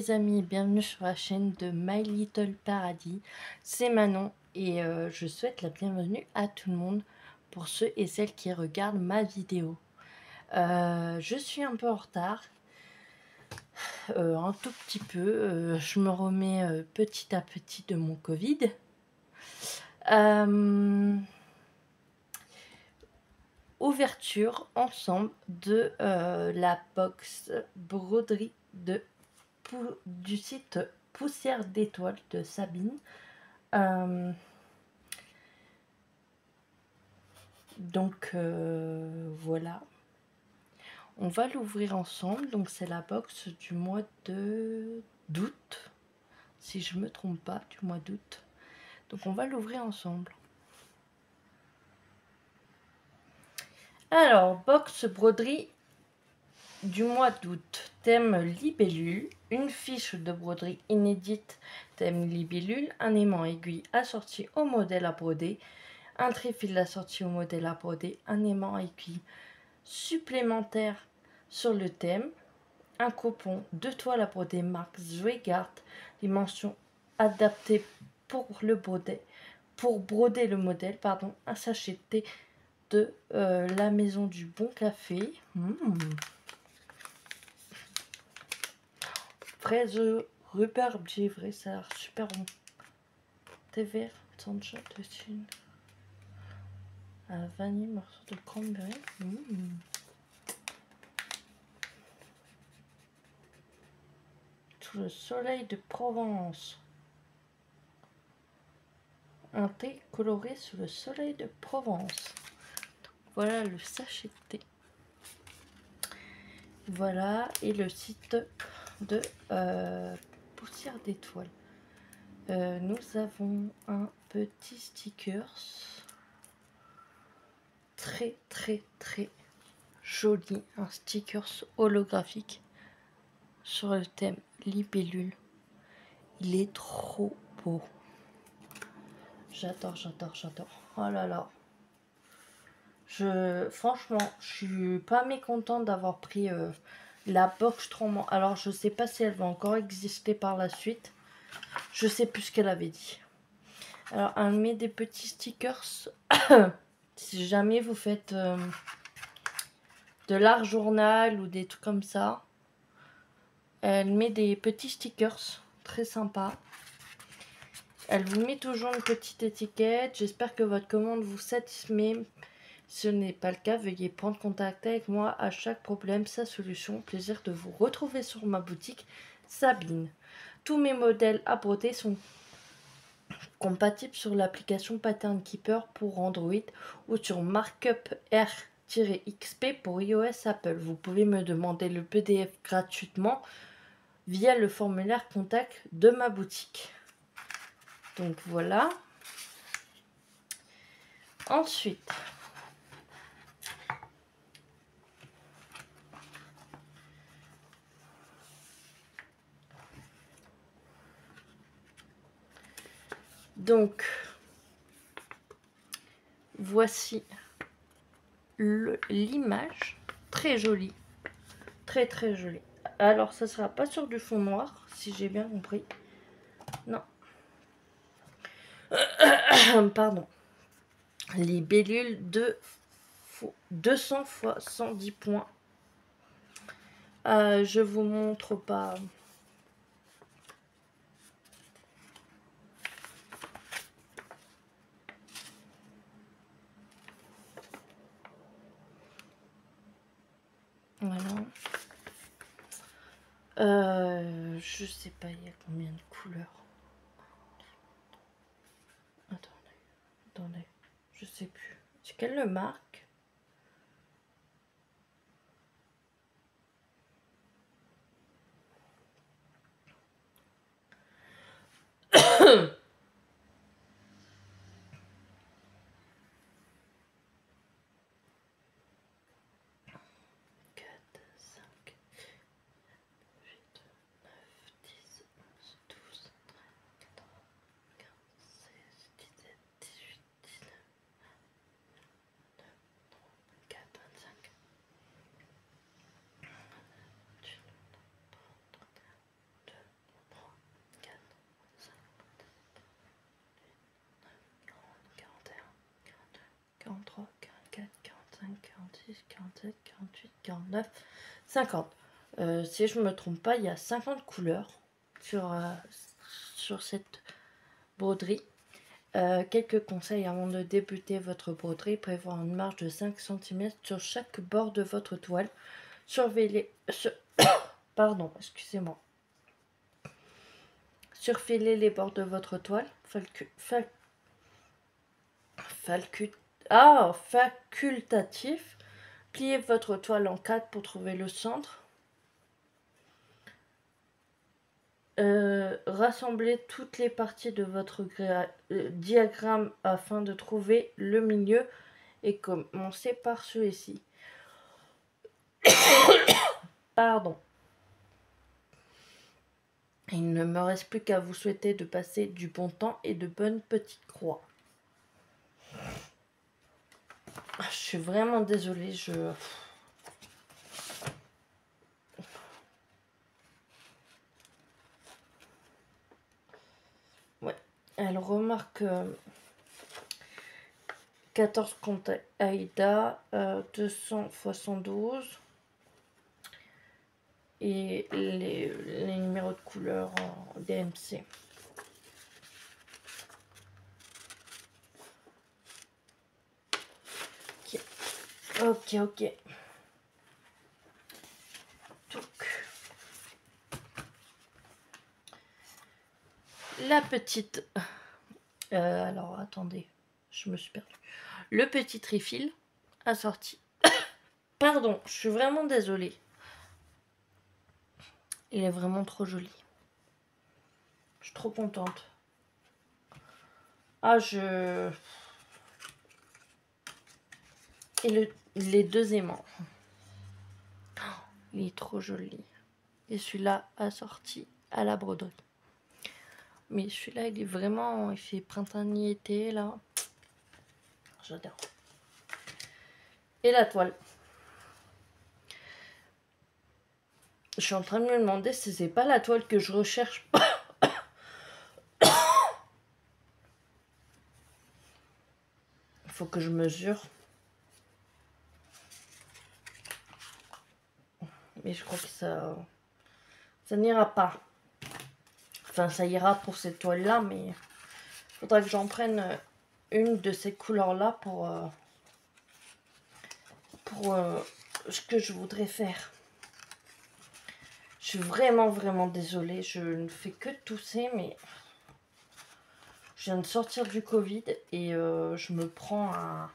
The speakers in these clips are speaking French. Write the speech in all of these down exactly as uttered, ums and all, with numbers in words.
les amis, bienvenue sur la chaîne de My Little Paradis. C'est Manon et euh, je souhaite la bienvenue à tout le monde pour ceux et celles qui regardent ma vidéo. Euh, je suis un peu en retard, euh, un tout petit peu. Euh, je me remets euh, petit à petit de mon Covid. Euh, ouverture ensemble de euh, la box broderie de du site Poussière d'étoiles de Sabine. Euh, donc euh, voilà, on va l'ouvrir ensemble. Donc c'est la box du mois de d'août, si je me trompe pas, du mois d'août. Donc on va l'ouvrir ensemble. Alors, box broderie du mois d'août, thème libellule, une fiche de broderie inédite, thème libellule, un aimant aiguille assorti au modèle à broder, un trifil assorti au modèle à broder, un aimant aiguille supplémentaire sur le thème, un coupon, deux toiles à broder marque Zweigart, dimension adaptée pour le broder, pour broder le modèle, pardon, un sachet de thé de euh, la maison du bon café. Mmh. Fraise rhubarbe givré, ça a l'air super bon. Thé vert, sancha de Chine. À vanille, morceau de cranberry. Mmh. Sous le soleil de Provence. Un thé coloré sous le soleil de Provence. Voilà le sachet de thé. Voilà, et le site de euh, Poussière d'étoiles. Euh, nous avons un petit stickers. Très très très joli. Un stickers holographique sur le thème libellule. Il est trop beau. J'adore, j'adore, j'adore. Oh là là. Je, franchement, je suis pas mécontente d'avoir pris euh, la box Tromant. Alors, je sais pas si elle va encore exister par la suite. Je sais plus ce qu'elle avait dit. Alors, elle met des petits stickers. Si jamais vous faites euh, de l'art journal ou des trucs comme ça, elle met des petits stickers très sympas. Elle vous met toujours une petite étiquette. J'espère que votre commande vous satisfait. Si ce n'est pas le cas, veuillez prendre contact avec moi. À chaque problème, sa solution. Plaisir de vous retrouver sur ma boutique Sabine. Tous mes modèles à broder sont compatibles sur l'application Pattern Keeper pour Android ou sur Markup R-X P pour iOS Apple. Vous pouvez me demander le P D F gratuitement via le formulaire contact de ma boutique. Donc voilà. Ensuite, donc voici l'image, très jolie, très très jolie. Alors ça sera pas sur du fond noir, si j'ai bien compris. Non. Pardon. Libellule de deux cents fois cent dix points. Euh, je vous montre pas. Voilà. Euh, je sais pas, il y a combien de couleurs. Attendez, attendez, je sais plus. C'est quelle le marque? quarante-neuf, cinquante. Euh, si je me trompe pas, il y a cinquante couleurs sur, euh, sur cette broderie. Euh, quelques conseils avant de débuter votre broderie: prévoir une marge de cinq centimètres sur chaque bord de votre toile. Surveillez, sur, pardon, excusez-moi. Surveillez les bords de votre toile. Falcu, fal, falcu, ah, facultatif. Pliez votre toile en quatre pour trouver le centre. Euh, rassemblez toutes les parties de votre euh, diagramme afin de trouver le milieu et commencez par celui-ci. Pardon. Il ne me reste plus qu'à vous souhaiter de passer du bon temps et de bonnes petites croix. Je suis vraiment désolée, je... Ouais, elle remarque euh, quatorze comptes AIDA, euh, deux cents fois cent douze. Et les, les numéros de couleur en D M C. Ok, ok, ok. Donc, la petite... Euh, alors, attendez, je me suis perdue. Le petit refill assorti. Pardon, je suis vraiment désolée. Il est vraiment trop joli. Je suis trop contente. Ah, je... Et le, les deux aimants. Oh, il est trop joli. Et celui-là assorti à la broderie. Mais celui-là, il est vraiment... Il fait printanier-été, là. J'adore. Et la toile. Je suis en train de me demander si c'est pas la toile que je recherche. Il faut que je mesure. Mais je crois que ça... Ça n'ira pas. Enfin, ça ira pour cette toile-là, mais... Il faudra que j'en prenne une de ces couleurs-là pour... Euh, pour euh, ce que je voudrais faire. Je suis vraiment, vraiment désolée. Je ne fais que tousser, mais... Je viens de sortir du Covid et euh, je me prends un...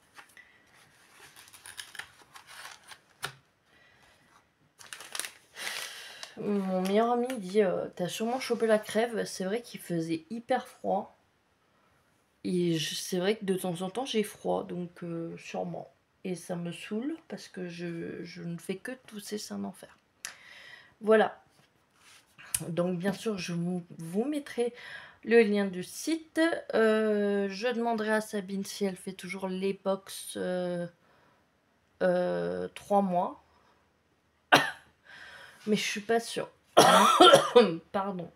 Mon meilleur ami dit euh, t'as sûrement chopé la crève. C'est vrai qu'il faisait hyper froid. Et c'est vrai que de temps en temps j'ai froid, donc euh, sûrement. Et ça me saoule parce que je, je ne fais que tousser, c'est un enfer. Voilà. Donc bien sûr je vous mettrai le lien du site. Euh, je demanderai à Sabine si elle fait toujours les box euh, euh, trois mois. Mais je suis pas sûre. Pardon.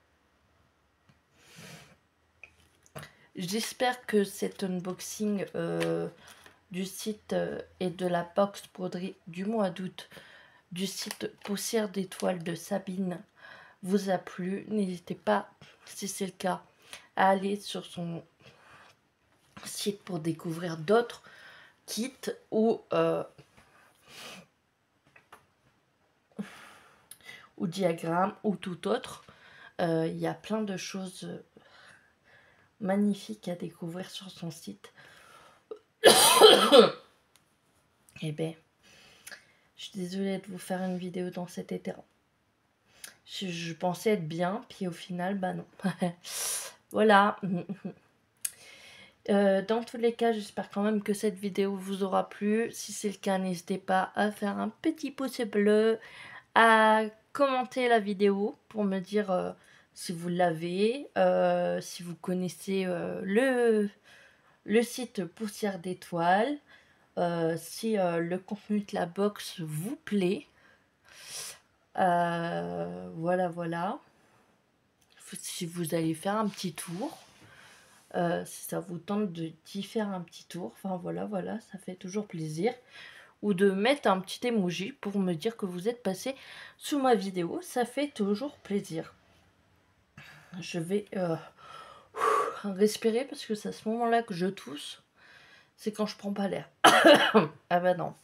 J'espère que cet unboxing euh, du site euh, et de la box broderie du mois d'août du site Poussière d'étoiles de Sabine vous a plu. N'hésitez pas, si c'est le cas, à aller sur son site pour découvrir d'autres kits ou, euh, ou diagrammes ou tout autre. Euh, il y a plein de choses magnifiques à découvrir sur son site. Eh bien, je suis désolée de vous faire une vidéo dans cet état. Je, je pensais être bien, puis au final, bah non. Voilà. Euh, dans tous les cas, j'espère quand même que cette vidéo vous aura plu. Si c'est le cas, n'hésitez pas à faire un petit pouce bleu, à commenter la vidéo pour me dire euh, si vous l'avez, euh, si vous connaissez euh, le, le site Poussière d'étoiles, euh, si euh, le contenu de la box vous plaît. Euh, voilà, voilà. Si vous allez faire un petit tour. Euh, si ça vous tente d'y faire un petit tour, enfin voilà, voilà, ça fait toujours plaisir. ou de mettre un petit emoji pour me dire que vous êtes passé sous ma vidéo. Ça fait toujours plaisir. Je vais euh, respirer parce que c'est à ce moment-là que je tousse. C'est quand je prends pas l'air. Ah bah non.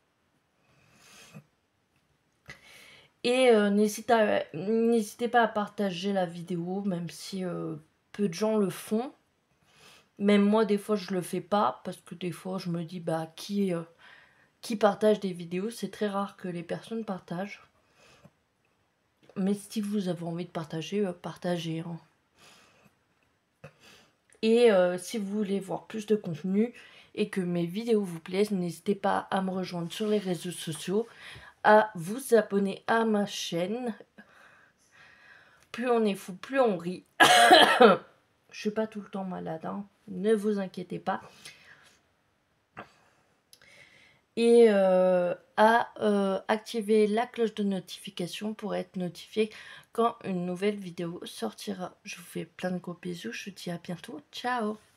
Et euh, n'hésitez pas à partager la vidéo, même si euh, peu de gens le font. Même moi, des fois, je le fais pas, parce que des fois, je me dis, bah, qui, euh, qui partage des vidéos? C'est très rare que les personnes partagent. Mais si vous avez envie de partager, euh, partagez. Hein. Et euh, si vous voulez voir plus de contenu et que mes vidéos vous plaisent, n'hésitez pas à me rejoindre sur les réseaux sociaux, à vous abonner à ma chaîne. Plus on est fou, plus on rit. Je suis pas tout le temps malade, hein. Ne vous inquiétez pas. Et euh, à euh, activer la cloche de notification pour être notifié quand une nouvelle vidéo sortira. Je vous fais plein de gros bisous, je vous dis à bientôt, ciao.